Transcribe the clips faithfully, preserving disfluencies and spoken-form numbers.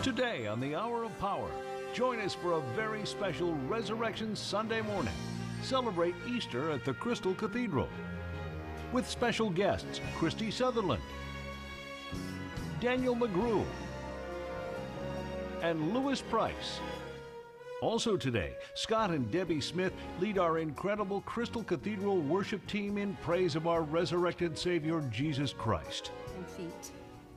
Today on the Hour of Power, join us for a very special Resurrection Sunday morning. Celebrate Easter at the Crystal Cathedral with special guests Christy Sutherland, Daniel McGrew, and Louis Price. Also today, Scott and Debbie Smith lead our incredible Crystal Cathedral worship team in praise of our resurrected Savior, Jesus Christ. And feet.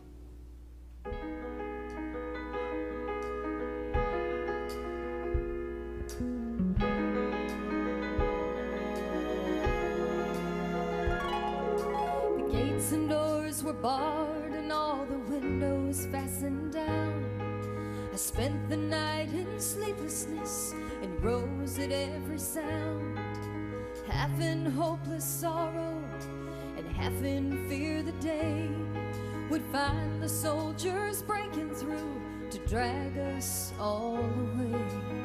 The gates and doors were barred and all the windows fastened down. I spent the night in sleeplessness and rose at every sound, half in hopeless sorrow and half in fear the day would find the soldiers breaking through to drag us all away.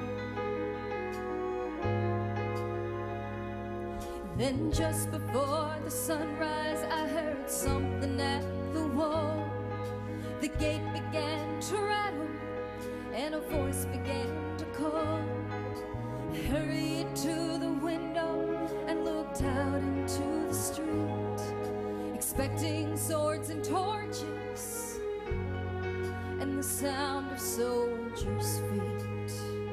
Then just before the sunrise I heard something at the wall. The gate began to rattle and a voice began to call. I hurried to the window and looked out into the street, expecting swords and torches and the sound of soldiers' feet.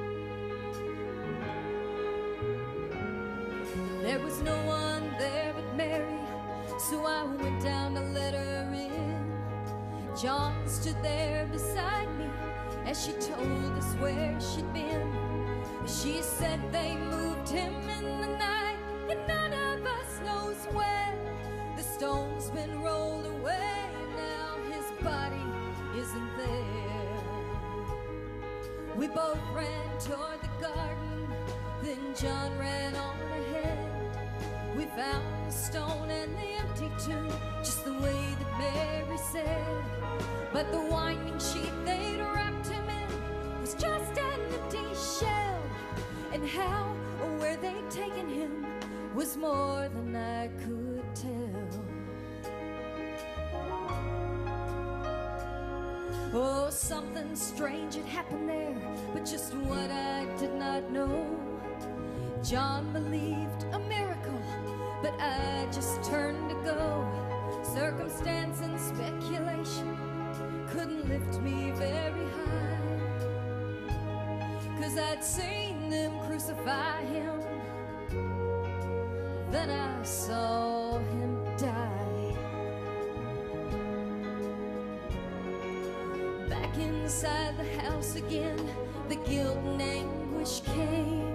There was no one there but Mary, so I went down to let her in. John stood there beside me as she told us where she'd been. She said they moved him in the night and none of us knows where. The stone's been rolled away and now his body isn't there. We both ran toward the garden, then John ran on ahead. We found the stone and the empty tomb, just the way that Mary said. But the winding sheet they'd wrapped him in was just an empty shell. And how or where they'd taken him was more than I could tell. Oh, something strange had happened there, but just what I did not know. John believed a miracle, but I just turned to go. Circumstance and speculation couldn't lift me very high, 'cause I'd seen them crucify him, then I saw him die. Back inside the house again, the guilt and anguish came.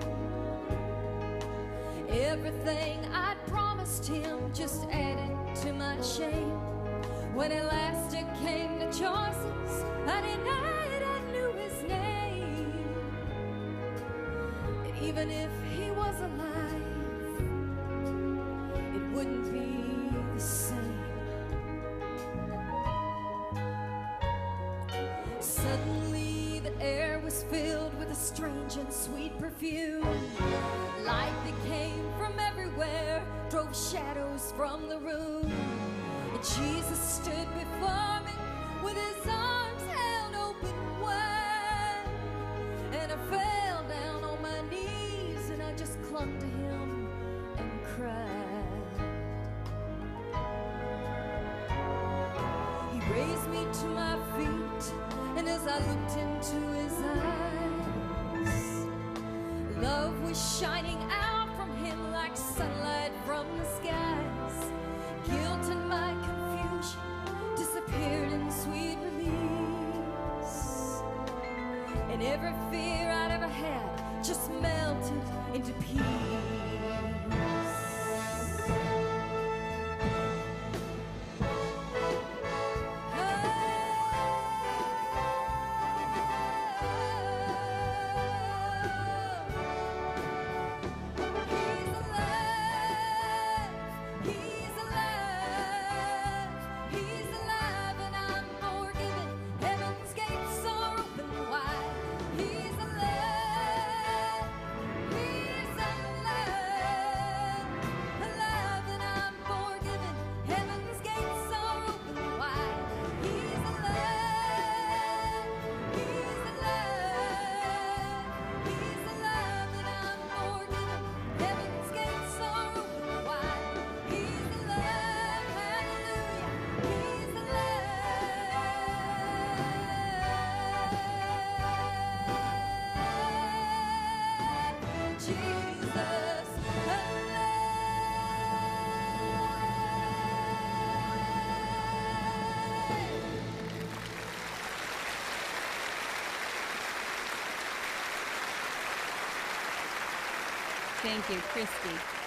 Everything I'd promised him just added to my shame. When at last it came to choices, I denied I knew his name. And even if he was alive, it wouldn't be the same. Suddenly the air was filled with a strange and sweet perfume. Light that came from everywhere drove shadows from the room. And Jesus stood before me with his arms held open wide. And I fell down on my knees and I just clung to him and cried. He raised me to my feet, and as I looked into his eyes, love was shining out from him like sunlight from the skies. Guilt and my confusion disappeared in sweet release, and every fear I'd ever had just melted into peace. He's alive. Thank you, Christy.